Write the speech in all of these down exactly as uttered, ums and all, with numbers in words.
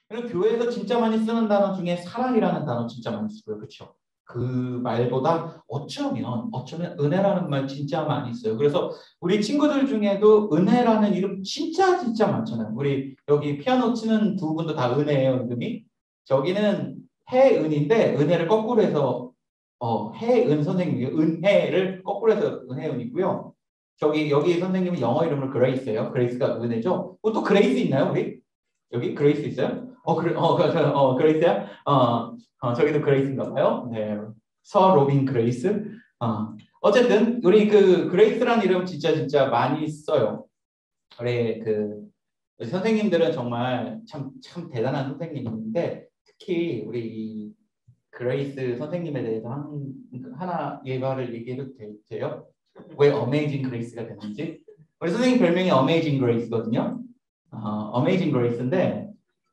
그리고 교회에서 진짜 많이 쓰는 단어 중에 사랑이라는 단어 진짜 많이 쓰고요. 그렇죠? 그 말보다 어쩌면 어쩌면 은혜라는 말 진짜 많이 써요. 그래서 우리 친구들 중에도 은혜라는 이름 진짜 진짜 많잖아요. 우리 여기 피아노 치는 두 분도 다 은혜예요, 이름이. 저기는 해은인데 은혜를 거꾸로 해서 어, 해은 선생님이에요. 은혜를 거꾸로 해서 은혜은이고요. 저기 여기 선생님은 영어 이름으로 그레이스예요. 그레이스가 은혜죠. 어, 또 그레이스 있나요, 우리? 여기 그레이스 있어요? 어, 그래, 어, 그, 그, 어, 그레이스야? 어, 어, 저기도 그레이스인가 봐요. 네. 서 로빈 그레이스. 어. 어쨌든, 우리 그 그레이스라는 이름 진짜 진짜 많이 써요. 우리 그, 선생님들은 정말 참, 참 대단한 선생님인데, 특히 우리 이 그레이스 선생님에 대해서 한, 하나 예화를 얘기해도 되, 돼요? 왜 어메이징 그레이스가 됐는지? 우리 선생님 별명이 어메이징 그레이스거든요. 어, 어메이징 그레이스인데,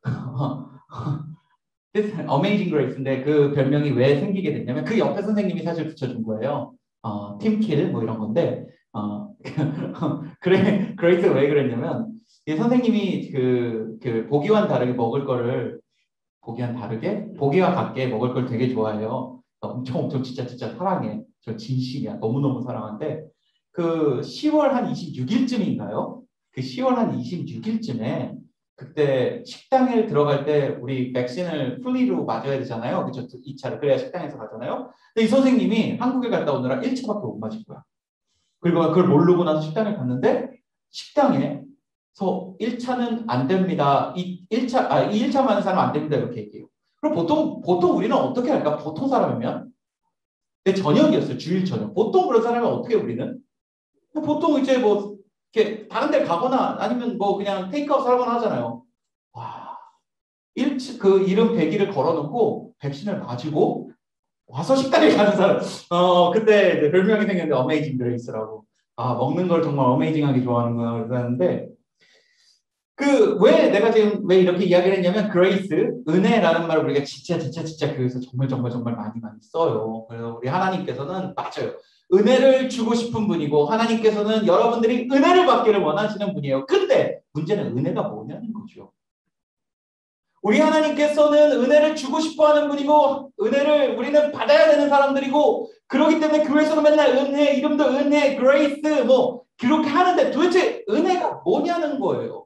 어메이징 그레이스인데 그 별명이 왜 생기게 됐냐면 그 옆에 선생님이 사실 붙여준 거예요. 어, 팀킬 뭐 이런 건데 어, 그래 그레이스가 왜 그랬냐면 이 선생님이 그, 그 보기와는 다르게 먹을 거를 보기와는 다르게 보기와 같게 먹을 걸 되게 좋아해요. 엄청 엄청 진짜 진짜 사랑해. 저 진심이야. 너무너무 사랑한데 그 시월 한 이십육 일쯤인가요? 그 시월 한 이십육 일쯤에 그때 식당에 들어갈 때 우리 백신을 풀리로 맞아야 되잖아요. 그쵸? 이 차를. 그래야 식당에서 가잖아요. 근데 이 선생님이 한국에 갔다 오느라 일 차밖에 못 맞은 거야. 그리고 그걸 모르고 나서 식당에 갔는데 식당에서 일 차는 안 됩니다. 이 일 차, 아, 이 일 차 맞는 사람 안 됩니다. 이렇게 얘기해요. 그럼 보통, 보통 우리는 어떻게 할까? 보통 사람이면? 근데 저녁이었어요. 주일 저녁. 보통 그런 사람은 어떻게 우리는? 보통 이제 뭐 이렇게 다른 데 가거나 아니면 뭐 그냥 테이크아웃 하거나 하잖아요. 와, 일, 그 이름 백일을 걸어놓고 백신을 맞고 와서 식당에 가는 사람. 어, 그때 이제 별명이 생겼는데 어메이징 그레이스라고. 아, 먹는 걸 정말 어메이징하게 좋아하는구나 그랬는데 그 왜 내가 지금 왜 이렇게 이야기를 했냐면 그레이스, 은혜라는 말을 우리가 진짜 진짜 진짜 교회에서 정말 정말 정말 많이 많이 써요. 그래서 우리 하나님께서는 맞아요. 은혜를 주고 싶은 분이고 하나님께서는 여러분들이 은혜를 받기를 원하시는 분이에요. 근데 문제는 은혜가 뭐냐는 거죠. 우리 하나님께서는 은혜를 주고 싶어하는 분이고 은혜를 우리는 받아야 되는 사람들이고 그렇기 때문에 교회에서는 맨날 은혜, 이름도 은혜, 그레이스 뭐 그렇게 하는데 도대체 은혜가 뭐냐는 거예요.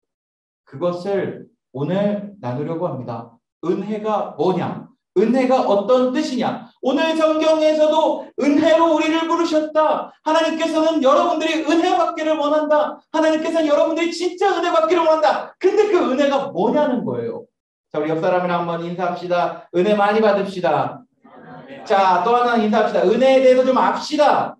그것을 오늘 나누려고 합니다. 은혜가 뭐냐? 은혜가 어떤 뜻이냐? 오늘 성경에서도 은혜로 우리를 부르셨다. 하나님께서는 여러분들이 은혜 받기를 원한다. 하나님께서는 여러분들이 진짜 은혜 받기를 원한다. 근데 그 은혜가 뭐냐는 거예요. 자, 우리 옆 사람이랑 한번 인사합시다. 은혜 많이 받읍시다. 자, 또 하나 인사합시다. 은혜에 대해서 좀 압시다.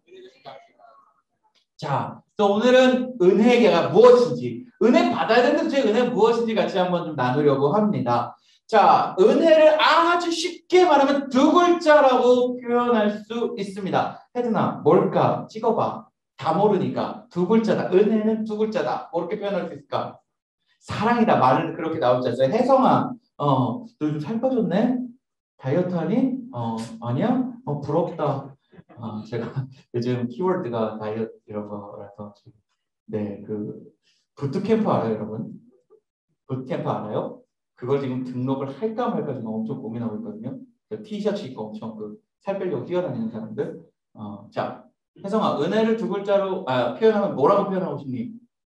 자, 또 오늘은 은혜가 무엇인지, 은혜 받아야 되는 도대체 은혜 무엇인지 같이 한번 좀 나누려고 합니다. 자, 은혜를 아주 쉽게 말하면 두 글자라고 표현할 수 있습니다. 혜준아, 뭘까? 찍어봐. 다 모르니까. 두 글자다. 은혜는 두 글자다. 어떻게 표현할 수 있을까? 사랑이다. 말은 그렇게 나오지 않아요. 혜성아, 어, 너 요즘 살 빠졌네? 다이어트 하니? 어, 아니야? 어, 부럽다. 아, 제가 요즘 키워드가 다이어트 이런 거라서 네, 그 부트캠프 알아요, 여러분? 부트캠프 알아요? 그걸 지금 등록을 할까 말까 지금 엄청 고민하고 있거든요. 그 티셔츠 입고 엄청 그 살 빼려고 뛰어다니는 사람들. 어, 자, 혜성아, 은혜를 두 글자로 아, 표현하면 뭐라고 표현하고 싶니?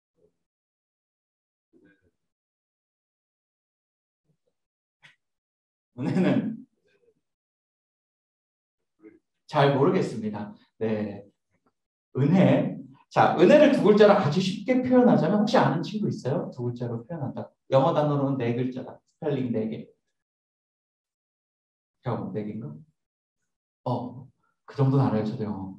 은혜는 잘 모르겠습니다. 네, 은혜. 자, 은혜를 두 글자로 아주 쉽게 표현하자면 혹시 아는 친구 있어요? 두 글자로 표현한다. 영어 단어로는 네 글자다. 스펠링 네 개. 형, 네 개인가? 어, 그 정도는 알아요, 저도 영어.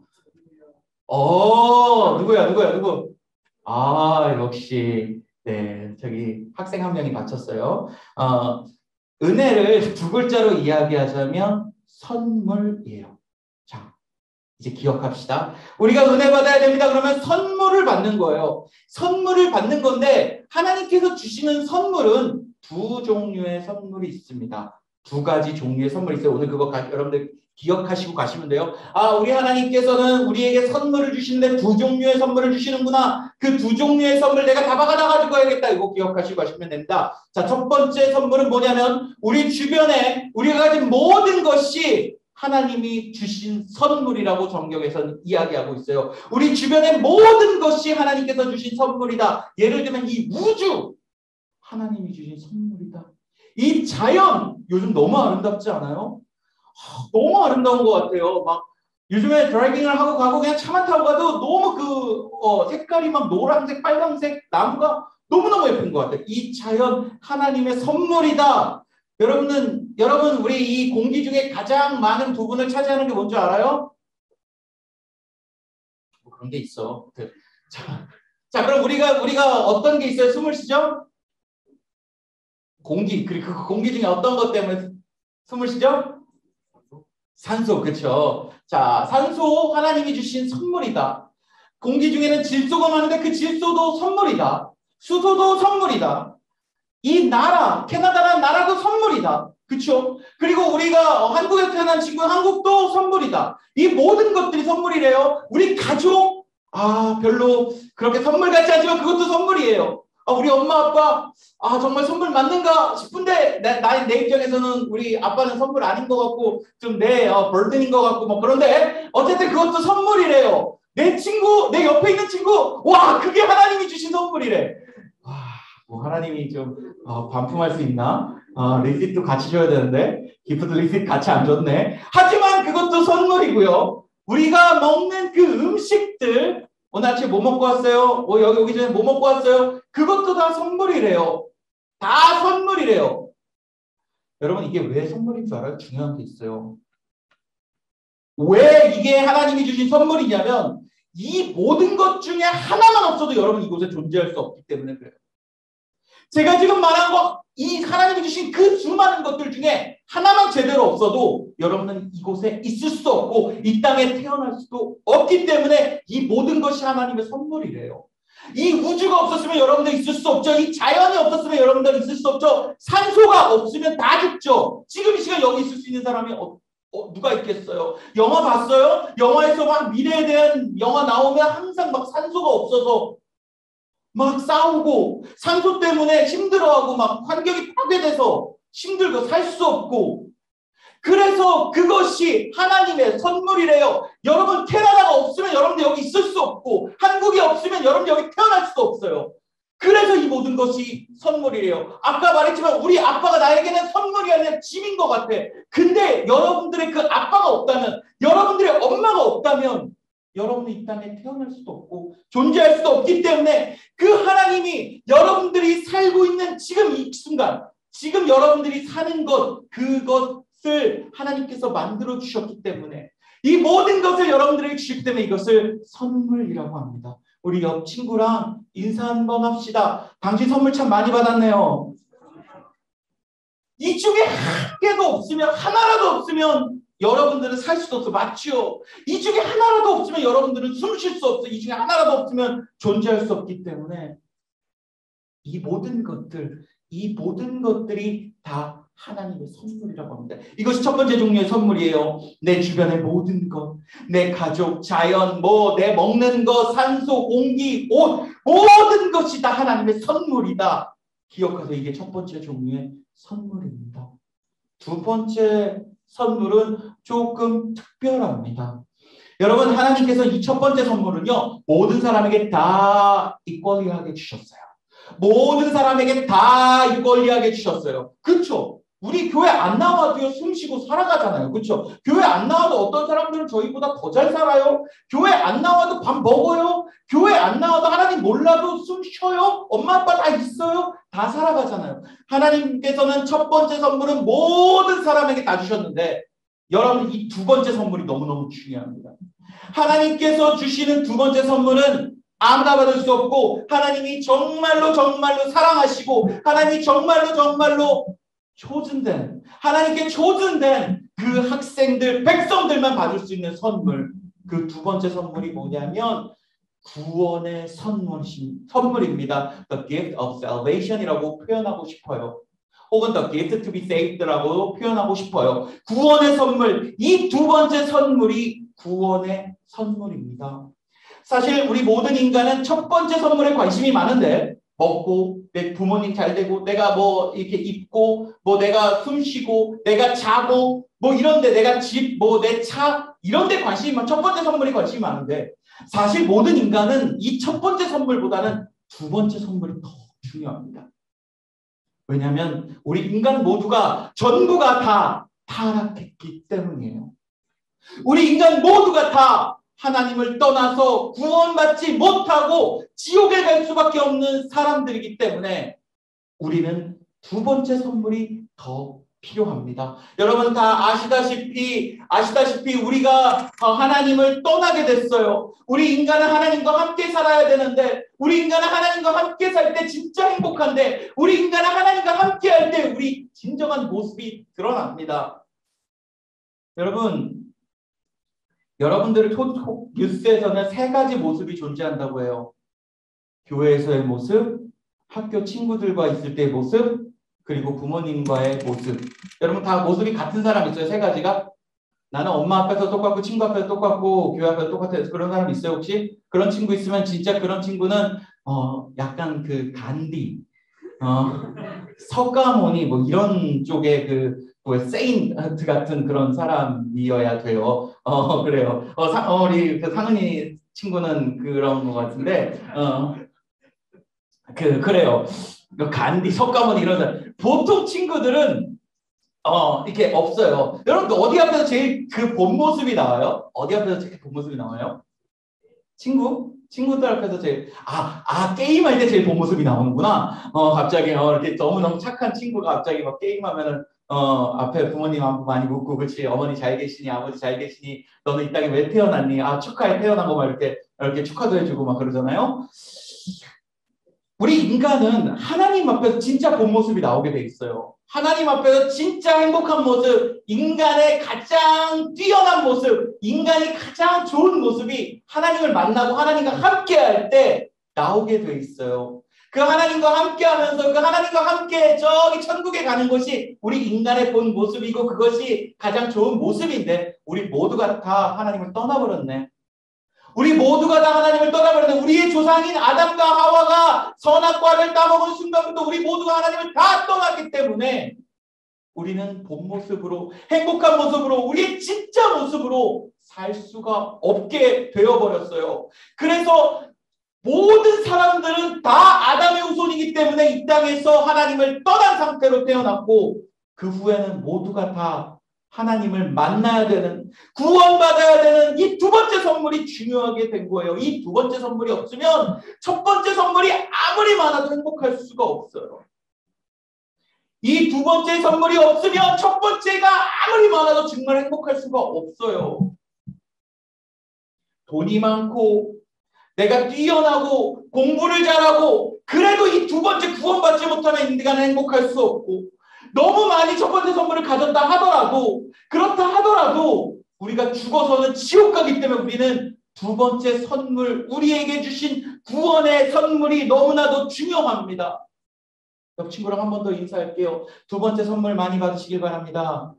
어, 누구야, 누구야, 누구? 아, 역시, 네, 저기 학생 한 명이 맞췄어요. 어, 은혜를 두 글자로 이야기하자면 선물이에요. 자, 이제 기억합시다. 우리가 은혜 받아야 됩니다. 그러면 선물을 받는 거예요. 선물을 받는 건데 하나님께서 주시는 선물은 두 종류의 선물이 있습니다. 두 가지 종류의 선물이 있어요. 오늘 그거 가, 여러분들 기억하시고 가시면 돼요. 아, 우리 하나님께서는 우리에게 선물을 주시는데 두 종류의 선물을 주시는구나. 그 두 종류의 선물 내가 다 받아가지고 가야겠다. 이거 기억하시고 가시면 됩니다. 자, 첫 번째 선물은 뭐냐면 우리 주변에 우리가 가진 모든 것이 하나님이 주신 선물이라고 성경에서는 이야기하고 있어요. 우리 주변의 모든 것이 하나님께서 주신 선물이다. 예를 들면 이 우주, 하나님이 주신 선물이다. 이 자연, 요즘 너무 아름답지 않아요? 너무 아름다운 것 같아요. 막 요즘에 드라이빙을 하고 가고 그냥 차만 타고 가도 너무 그 어, 색깔이 막 노란색, 빨간색 나무가 너무너무 예쁜 것 같아요. 이 자연 하나님의 선물이다. 여러분은 여러분 우리 이 공기 중에 가장 많은 부분을 차지하는 게 뭔지 알아요? 뭐 그런 게 있어. 자, 자 그럼 우리가 우리가 어떤 게 있어요? 숨을 쉬죠? 공기. 그리고 그 공기 중에 어떤 것 때문에 숨을 쉬죠? 산소, 그렇죠. 자, 산소 하나님이 주신 선물이다. 공기 중에는 질소가 많은데 그 질소도 선물이다. 수소도 선물이다. 이 나라, 캐나다라는 나라도 선물이다. 그렇죠? 그리고 우리가 한국에 태어난 친구 한국도 선물이다. 이 모든 것들이 선물이래요. 우리 가족, 아 별로 그렇게 선물 같지 않지만 그것도 선물이에요. 아, 우리 엄마 아빠 아 정말 선물 맞는가 싶은데 나, 나, 내 입장에서는 우리 아빠는 선물 아닌 것 같고 좀 내 어, 벌든인 것 같고 뭐 그런데 어쨌든 그것도 선물이래요. 내 친구, 내 옆에 있는 친구, 와 그게 하나님이 주신 선물이래. 와, 뭐 하나님이 좀 어, 반품할 수 있나? 어, 리시트도 같이 줘야 되는데 기프트 리시트 같이 안 줬네. 하지만 그것도 선물이고요. 우리가 먹는 그 음식들 오늘 아침에 뭐 먹고 왔어요? 어, 여기 오기 전에 뭐 먹고 왔어요? 그것도 다 선물이래요. 다 선물이래요. 여러분 이게 왜 선물인 줄 알아요? 중요한 게 있어요. 왜 이게 하나님이 주신 선물이냐면 이 모든 것 중에 하나만 없어도 여러분 이곳에 존재할 수 없기 때문에 그래요. 제가 지금 말한 거, 이 하나님이 주신 그 수많은 것들 중에 하나만 제대로 없어도 여러분은 이곳에 있을 수 없고 이 땅에 태어날 수도 없기 때문에 이 모든 것이 하나님의 선물이래요. 이 우주가 없었으면 여러분들 있을 수 없죠. 이 자연이 없었으면 여러분들 있을 수 없죠. 산소가 없으면 다 죽죠. 지금 이 시간 여기 있을 수 있는 사람이 어, 어, 누가 있겠어요? 영화 봤어요? 영화에서 막 미래에 대한 영화 나오면 항상 막 산소가 없어서 막 싸우고 산소 때문에 힘들어하고 막 환경이 파괴돼서 힘들고 살 수 없고 그래서 그것이 하나님의 선물이래요. 여러분 캐나다가 없으면 여러분들 여기 있을 수 없고 한국이 없으면 여러분 여기 태어날 수도 없어요. 그래서 이 모든 것이 선물이래요. 아까 말했지만 우리 아빠가 나에게는 선물이 아니라 짐인 것 같아. 근데 여러분들의 그 아빠가 없다면 여러분들의 엄마가 없다면 여러분이 이 땅에 태어날 수도 없고 존재할 수도 없기 때문에 그 하나님이 여러분들이 살고 있는 지금 이 순간 지금 여러분들이 사는 것 그것을 하나님께서 만들어 주셨기 때문에 이 모든 것을 여러분들에게 주셨기 때문에 이것을 선물이라고 합니다. 우리 옆 친구랑 인사 한번 합시다. 당신 선물 참 많이 받았네요. 이 중에 한 개도 없으면 하나라도 없으면 여러분들은 살 수도 없어. 맞죠? 이 중에 하나라도 없으면 여러분들은 숨 쉴 수 없어. 이 중에 하나라도 없으면 존재할 수 없기 때문에 이 모든 것들, 이 모든 것들이 다 하나님의 선물이라고 합니다. 이것이 첫 번째 종류의 선물이에요. 내 주변의 모든 것, 내 가족, 자연, 뭐 내 먹는 것, 산소, 공기, 옷, 모든 것이 다 하나님의 선물이다. 기억하세요. 이게 첫 번째 종류의 선물입니다. 두 번째 선물은 조금 특별합니다. 여러분 하나님께서 이 첫 번째 선물은요. 모든 사람에게 다 이퀄리하게 주셨어요. 모든 사람에게 다 이퀄리하게 주셨어요. 그렇죠? 우리 교회 안 나와도요 숨 쉬고 살아가잖아요. 그렇죠? 교회 안 나와도 어떤 사람들은 저희보다 더 잘 살아요. 교회 안 나와도 밥 먹어요. 교회 안 나와도 하나님 몰라도 숨 쉬어요. 엄마 아빠 다 있어요. 다 살아가잖아요. 하나님께서는 첫 번째 선물은 모든 사람에게 다 주셨는데 여러분 이 두 번째 선물이 너무너무 중요합니다. 하나님께서 주시는 두 번째 선물은 아무나 받을 수 없고 하나님이 정말로 정말로 사랑하시고 하나님이 정말로 정말로 초즌된 하나님께 초즌된 그 학생들 백성들만 받을 수 있는 선물 그 두 번째 선물이 뭐냐면 구원의 선물, 선물입니다. The gift of salvation이라고 표현하고 싶어요. 혹은 the gift to be saved라고 표현하고 싶어요. 구원의 선물, 이 두 번째 선물이 구원의 선물입니다. 사실 우리 모든 인간은 첫 번째 선물에 관심이 많은데, 먹고 내 부모님 잘 되고 내가 뭐 이렇게 입고 뭐 내가 숨 쉬고 내가 자고 뭐 이런데 내가 집 뭐 내 차 이런데 관심이 많, 첫 번째 선물이 관심이 많은데, 사실 모든 인간은 이 첫 번째 선물보다는 두 번째 선물이 더 중요합니다. 왜냐하면 우리 인간 모두가 전부가 다 타락했기 때문이에요. 우리 인간 모두가 다 하나님을 떠나서 구원받지 못하고 지옥에 갈 수밖에 없는 사람들이기 때문에 우리는 두 번째 선물이 더 필요합니다. 여러분 다 아시다시피 아시다시피 우리가 하나님을 떠나게 됐어요. 우리 인간은 하나님과 함께 살아야 되는데, 우리 인간은 하나님과 함께 살 때 진짜 행복한데, 우리 인간은 하나님과 함께 할 때 우리 진정한 모습이 드러납니다. 여러분, 여러분들의 뉴스에서는 세 가지 모습이 존재한다고 해요. 교회에서의 모습, 학교 친구들과 있을 때의 모습, 그리고 부모님과의 모습. 여러분 다 모습이 같은 사람 있어요? 세 가지가? 나는 엄마 앞에서 똑같고 친구 앞에서 똑같고 교회 앞에서 똑같아요. 그런 사람 있어요 혹시? 그런 친구 있으면 진짜 그런 친구는 어 약간 그 간디, 어 서가모니 뭐 이런 쪽의 그 뭐 세인트 같은 그런 사람이어야 돼요. 어 그래요. 어, 사, 어 우리 그 상은이 친구는 그런 것 같은데 어 그 그래요. 간디, 석가모니 이런 사람. 보통 친구들은 어 이렇게 없어요. 여러분 어디 앞에서 제일 그 본 모습이 나와요? 어디 앞에서 제일 본 모습이 나와요? 친구? 친구들 앞에서 제일 아, 아 게임할 때 제일 본 모습이 나오는구나. 어 갑자기 어 이렇게 너무너무 착한 친구가 갑자기 막 게임하면은 어 앞에 부모님 안부 많이 묻고, 그렇지 어머니 잘 계시니 아버지 잘 계시니 너는 이 땅에 왜 태어났니? 아 축하해 태어난 거 막 이렇게 이렇게 축하도 해주고 막 그러잖아요. 우리 인간은 하나님 앞에서 진짜 본 모습이 나오게 돼 있어요. 하나님 앞에서 진짜 행복한 모습, 인간의 가장 뛰어난 모습, 인간이 가장 좋은 모습이 하나님을 만나고 하나님과 함께 할 때 나오게 돼 있어요. 그 하나님과 함께 하면서 그 하나님과 함께 저기 천국에 가는 것이 우리 인간의 본 모습이고 그것이 가장 좋은 모습인데, 우리 모두가 다 하나님을 떠나버렸네. 우리 모두가 다 하나님을 떠나버렸네. 우리의 조상인 아담과 하와가 선악과를 따먹은 순간부터 우리 모두가 하나님을 다 떠났기 때문에 우리는 본 모습으로, 행복한 모습으로, 우리의 진짜 모습으로 살 수가 없게 되어버렸어요. 그래서 모든 사람들은 다 아담의 후손이기 때문에 이 땅에서 하나님을 떠난 상태로 태어났고, 그 후에는 모두가 다 하나님을 만나야 되는, 구원받아야 되는 이 두 번째 선물이 중요하게 된 거예요. 이 두 번째 선물이 없으면 첫 번째 선물이 아무리 많아도 행복할 수가 없어요. 이 두 번째 선물이 없으면 첫 번째가 아무리 많아도 정말 행복할 수가 없어요. 돈이 많고 내가 뛰어나고 공부를 잘하고 그래도 이 두 번째 구원받지 못하면 인간은 행복할 수 없고, 너무 많이 첫 번째 선물을 가졌다 하더라도, 그렇다 하더라도 우리가 죽어서는 지옥 가기 때문에 우리는 두 번째 선물, 우리에게 주신 구원의 선물이 너무나도 중요합니다. 옆 친구랑 한 번 더 인사할게요. 두 번째 선물 많이 받으시길 바랍니다.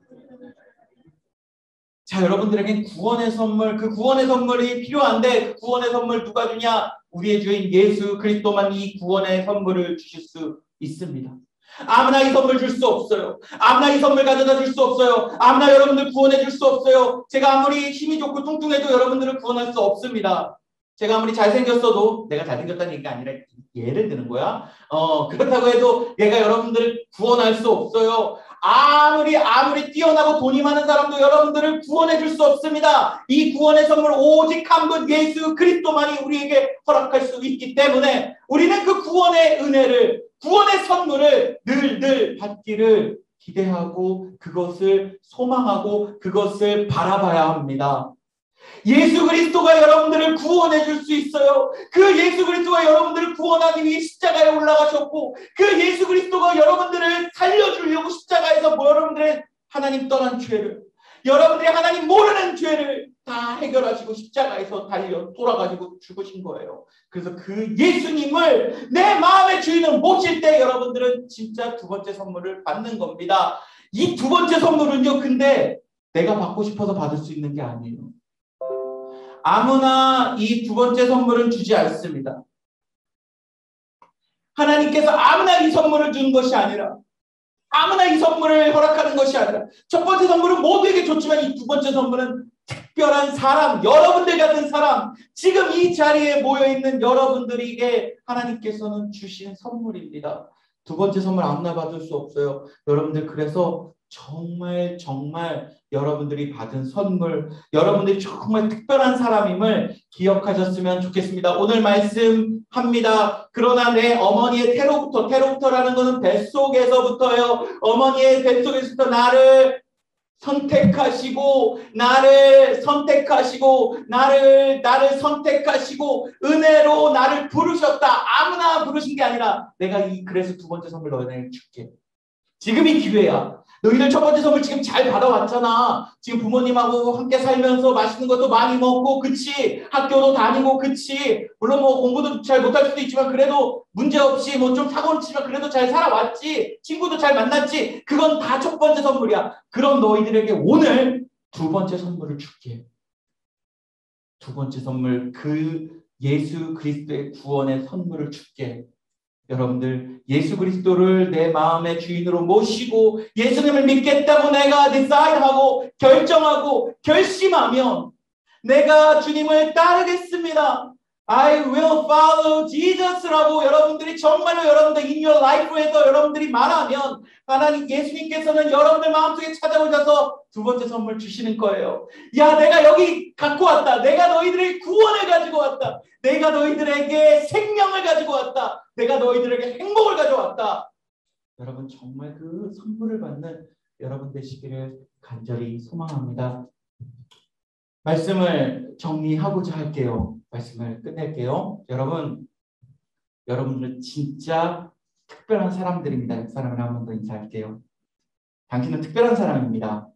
자, 여러분들에겐 구원의 선물, 그 구원의 선물이 필요한데 그 구원의 선물 누가 주냐? 우리의 주인 예수 그리스도만 이 구원의 선물을 주실 수 있습니다. 아무나 이 선물 줄 수 없어요. 아무나 이 선물 가져다 줄 수 없어요. 아무나 여러분들 구원해 줄 수 없어요. 제가 아무리 힘이 좋고 뚱뚱해도 여러분들을 구원할 수 없습니다. 제가 아무리 잘생겼어도, 내가 잘생겼다는 얘기가 아니라 예를 드는 거야. 어, 그렇다고 해도 얘가 여러분들을 구원할 수 없어요. 아무리 아무리 뛰어나고 돈이 많은 사람도 여러분들을 구원해 줄 수 없습니다. 이 구원의 선물 오직 한 분 예수 그리스도만이 우리에게 허락할 수 있기 때문에 우리는 그 구원의 은혜를, 구원의 선물을 늘 늘 받기를 기대하고 그것을 소망하고 그것을 바라봐야 합니다. 예수 그리스도가 여러분들을 구원해 줄 수 있어요. 그 예수 그리스도가 여러분들을 구원하기 위해 십자가에 올라가셨고, 그 예수 그리스도가 여러분들을 살려주려고 십자가에서 여러분들의 하나님 떠난 죄를, 여러분들이 하나님 모르는 죄를 다 해결하시고 십자가에서 달려 돌아가지고 죽으신 거예요. 그래서 그 예수님을 내 마음의 주인으로 모실 때 여러분들은 진짜 두 번째 선물을 받는 겁니다. 이 두 번째 선물은요, 근데 내가 받고 싶어서 받을 수 있는 게 아니에요. 아무나 이 두 번째 선물은 주지 않습니다. 하나님께서 아무나 이 선물을 주는 것이 아니라, 아무나 이 선물을 허락하는 것이 아니라, 첫 번째 선물은 모두에게 좋지만 이 두 번째 선물은 특별한 사람, 여러분들 같은 사람, 지금 이 자리에 모여있는 여러분들에게 하나님께서는 주신 선물입니다. 두 번째 선물 아무나 받을 수 없어요. 여러분들, 그래서 정말 정말 여러분들이 받은 선물, 여러분들이 정말 특별한 사람임을 기억하셨으면 좋겠습니다. 오늘 말씀합니다. 그러나 내 어머니의 태로부터, 태로부터라는 것은 뱃속에서부터요. 어머니의 뱃속에서부터 나를 선택하시고 나를 선택하시고 나를 나를 선택하시고 은혜로 나를 부르셨다. 아무나 부르신 게 아니라 내가 이 그래서 두 번째 선물 너희에게 줄게. 지금이 기회야. 너희들 첫 번째 선물 지금 잘 받아왔잖아. 지금 부모님하고 함께 살면서 맛있는 것도 많이 먹고, 그치? 학교도 다니고, 그치? 물론 뭐 공부도 잘 못할 수도 있지만 그래도 문제없이 뭐 좀 사고는 치지만 그래도 잘 살아왔지. 친구도 잘 만났지. 그건 다 첫 번째 선물이야. 그럼 너희들에게 오늘 두 번째 선물을 줄게. 두 번째 선물, 그 예수 그리스도의 구원의 선물을 줄게. 여러분들, 예수 그리스도를 내 마음의 주인으로 모시고 예수님을 믿겠다고 내가 디사이드하고 결정하고 결심하면 내가 주님을 따르겠습니다. I will follow Jesus라고 여러분들이 정말로 여러분들 in your life에서 여러분들이 말하면 하나님 예수님께서는 여러분들 마음속에 찾아오셔서 두 번째 선물 주시는 거예요. 야, 내가 여기 갖고 왔다. 내가 너희들의 구원을 가지고 왔다. 내가 너희들에게 생명을 가지고 왔다. 내가 너희들에게 행복을 가져왔다. 여러분, 정말 그 선물을 받는 여러분 되시기를 간절히 소망합니다. 말씀을 정리하고자 할게요. 말씀을 끝낼게요. 여러분, 여러분들은 진짜 특별한 사람들입니다. 옆 사람을 한 번 더 인사할게요. 당신은 특별한 사람입니다.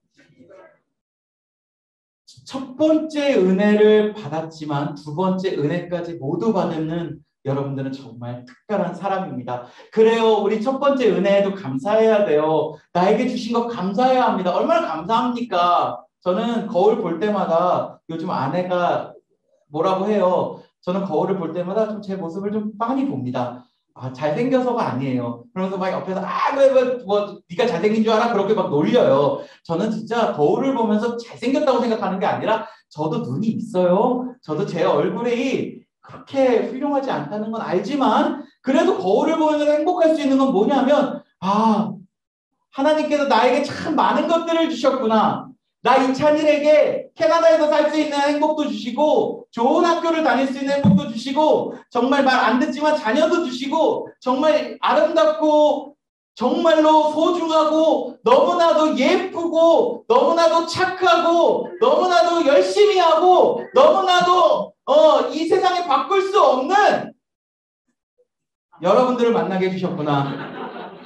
첫 번째 은혜를 받았지만 두 번째 은혜까지 모두 받는 여러분들은 정말 특별한 사람입니다. 그래요. 우리 첫 번째 은혜에도 감사해야 돼요. 나에게 주신 거 감사해야 합니다. 얼마나 감사합니까? 저는 거울 볼 때마다 요즘 아내가 뭐라고 해요. 저는 거울을 볼 때마다 좀 제 모습을 좀 빤히 봅니다. 아, 잘생겨서가 아니에요. 그러면서 막 옆에서 아, 왜, 왜, 뭐, 네가 잘생긴 줄 알아? 그렇게 막 놀려요. 저는 진짜 거울을 보면서 잘생겼다고 생각하는 게 아니라 저도 눈이 있어요. 저도 제 얼굴이 그렇게 훌륭하지 않다는 건 알지만 그래도 거울을 보면서 행복할 수 있는 건 뭐냐면 아, 하나님께서 나에게 참 많은 것들을 주셨구나. 나 이찬일에게 캐나다에서 살 수 있는 행복도 주시고 좋은 학교를 다닐 수 있는 행복도 주시고 정말 말 안 듣지만 자녀도 주시고 정말 아름답고 정말로 소중하고 너무나도 예쁘고 너무나도 착하고 너무나도 열심히 하고 너무나도 어, 이 세상에 바꿀 수 없는 여러분들을 만나게 해주셨구나.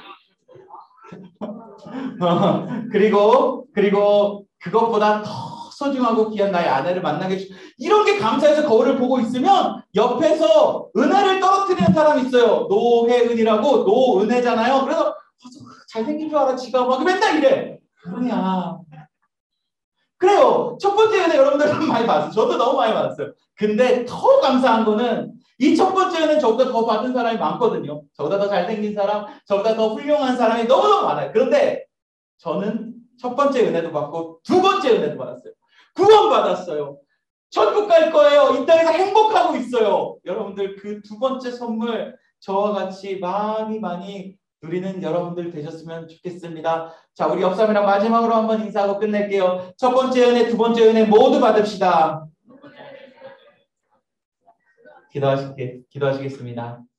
어, 그리고 그리고 그것보다 더 소중하고 귀한 나의 아내를 만나게 해주 이런 게 감사해서 거울을 보고 있으면 옆에서 은혜를 떨어뜨리는 사람이 있어요. 노혜은이라고 노은혜잖아요. 그래서 어, 잘생긴 줄 알아 지가 막 맨날 이래. 그러냐. 그래요. 첫 번째 은혜 여러분들은 많이 받았어요. 저도 너무 많이 받았어요. 근데 더 감사한 거는 이 첫 번째 은혜는 저보다 더 받은 사람이 많거든요. 저보다 더 잘생긴 사람, 저보다 더 훌륭한 사람이 너무너무 많아요. 그런데 저는 첫 번째 은혜도 받고 두 번째 은혜도 받았어요. 구원 받았어요. 천국 갈 거예요. 이 땅에서 행복하고 있어요. 여러분들 그 두 번째 선물 저와 같이 많이 많이 누리는 여러분들 되셨으면 좋겠습니다. 자, 우리 옆 사람이랑 마지막으로 한번 인사하고 끝낼게요. 첫 번째 은혜, 두 번째 은혜 모두 받읍시다. 기도하시겠, 기도하시겠습니다.